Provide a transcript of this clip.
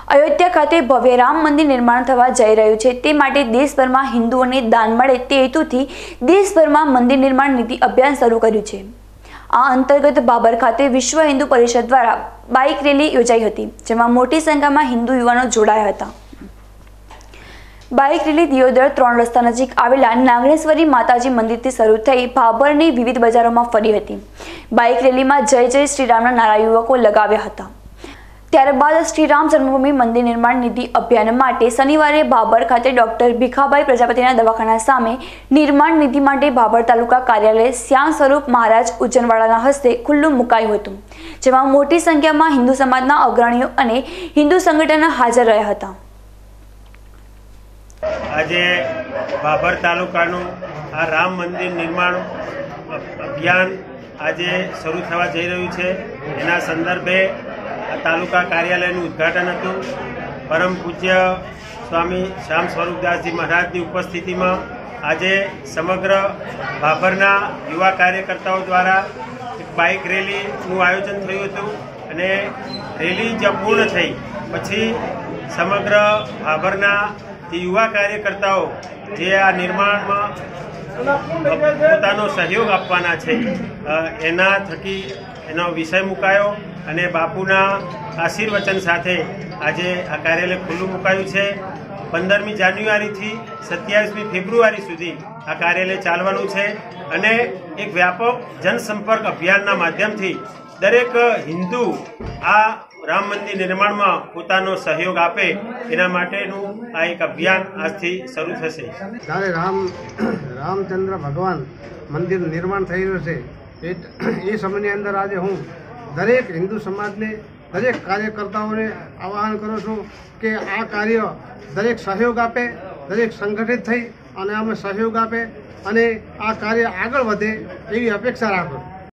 અયોધ્યા ખાતે ભવ્ય રામ મંદિર નિર્માણ થવા જઈ રહ્યું છે, તે માટે દેશભરમાં હિન્દુઓને દાન મળે તે હેતુથી દેશભરમાં મંદિર નિર્માણ નીતિ અભિયાન શરૂ કર્યું છે। આ અંતર્ગત બાબર ખાતે વિશ્વ હિન્દુ પરિષદ દ્વારા બાઇક રેલી યોજાઈ હતી, જેમાં મોટી સંખ્યામાં હિન્દુ યુવાનો જોડાયા હતા। બાઇક રેલી દિયોદર 3 રસ્તા નજીક આવેલા નાગણેશ્વરી માતાજી મંદિરથી શરૂ થઈ ભાભરની વિવિધ બજારોમાં ફરી હતી। બાઇક રેલીમાં જય જય શ્રીરામના નારા યુવકો લગાવ્યા હતા। ત્યારબાદ શ્રીરામ જન્મભૂમિ મંદિર નિર્માણ નિધિ અભિયાન માટે શનિવારે બાબર ખાતે ડોક્ટર ભીખાભાઈ પ્રજાપતિના દવાખાના સામે નિર્માણ નિધિ માટે બાબર તાલુકા કાર્યાલય શ્યામ સ્વરૂપ મહારાજ ઉજ્જનવાડાના હસ્તે ખુલ્લું મુકાયું હતું, જેમાં મોટી સંખ્યામાં હિન્દુ સમાજના અગ્રણીઓ અને હિન્દુ સંગઠનો હાજર રહ્યા હતા। આજે બાબર તાલુકાનું આ રામ મંદિર નિર્માણ અભિયાન આજે શરૂ થવા જઈ રહ્યું છે। એના સંદર્ભે તાલુકા કાર્યાલયનું ઉદ્ઘાટન હતું। પરમ પૂજ્ય સ્વામી શ્યામ સ્વરૂપદાસજી મહારાજની ઉપસ્થિતિમાં આજે સમગ્ર બાબરના યુવા કાર્યકર્તાઓ દ્વારા એક બાઇક રેલીનું આયોજન થયું હતું અને રેલી જે પૂર્ણ થઈ પછી સમગ્ર બાબરના જે યુવા કાર્યકર્તાઓ જે આ નિર્માણમાં પોતાનો સહયોગ આપવાના છે એના થકી એનો વિષય મુકાયો અને બાપુના આશીર્વચન સાથે આજે આ કાર્યાલય ખુલ્લું મુકાયું છે। 15મી જાન્યુઆરીથી 27મી ફેબ્રુઆરી સુધી આ કાર્યાલય ચાલવાનું છે અને એક વ્યાપક જનસંપર્ક અભિયાનના માધ્યમથી દરેક હિન્દુ આ રામ મંદિર નિર્માણમાં પોતાનો સહયોગ આપે એના માટેનું આ એક અભિયાન આજથી શરૂ થશે। જ્યારે રામચંદ્ર ભગવાન મંદિર નિર્માણ થઈ રહ્યું છે એ સમયની અંદર આજે હું દરેક હિન્દુ સમાજને દરેક કાર્યકર્તાઓને આહ્વાન કરું છું કે આ કાર્ય દરેક સહયોગ આપે, દરેક સંગઠિત થઈ અને અમે સહયોગ આપે અને આ કાર્ય આગળ વધે એવી અપેક્ષા રાખું।